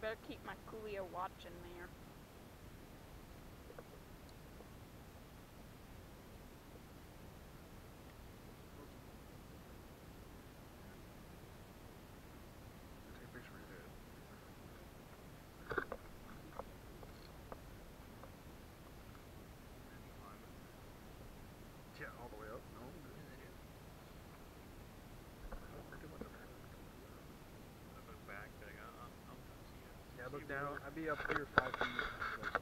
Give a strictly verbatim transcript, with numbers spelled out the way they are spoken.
gotta keep my Coolio watch in there. Take a picture of your head. Yeah, all the way up. No, I'm good. Oh, we're too much up here. I look back, but I got, I'm, I'm, I'm Yeah, look down. I'd be up three or five feet. Like,